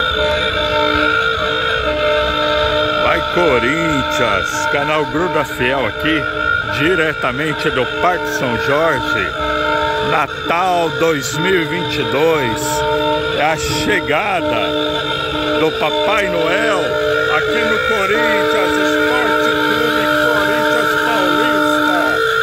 Vai Corinthians, canal Gruda Fiel aqui, diretamente do Parque São Jorge, Natal 2022, é a chegada do Papai Noel aqui no Corinthians Esporte Clube Corinthians Paulista.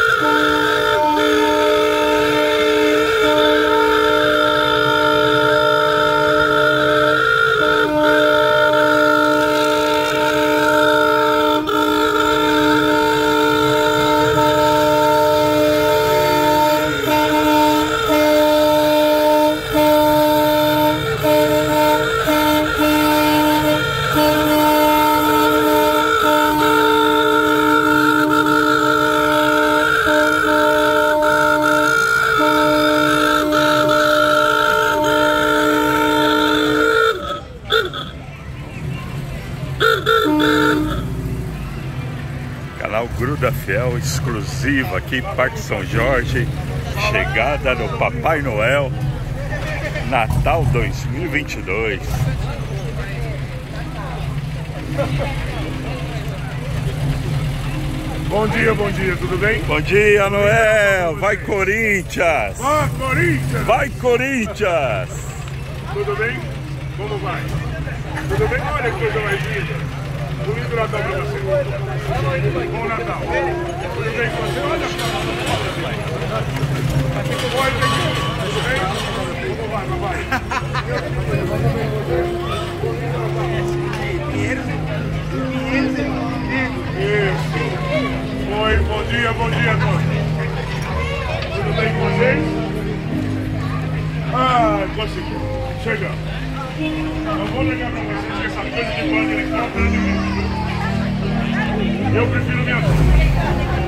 Canal Gruda Fiel, exclusivo aqui, Parque São Jorge, chegada do Papai Noel, Natal 2022. Bom dia, tudo bem? Bom dia, Noel! Vai Corinthians! Vai, Corinthians! Vai Corinthians! Tudo bem? Como vai? Tudo bem? Olha que coisa mais linda! Bonito Natal pra você! Bom Natal! Tudo bem com você? Olha só! Oi, tudo bem? Como vai, papai? Isso! Oi, bom dia a todos! Tudo bem com vocês? Ah, consegui! Chegamos! Eu vou ligar pra vocês que essa coisa de banda eletrônica eu prefiro minha vida.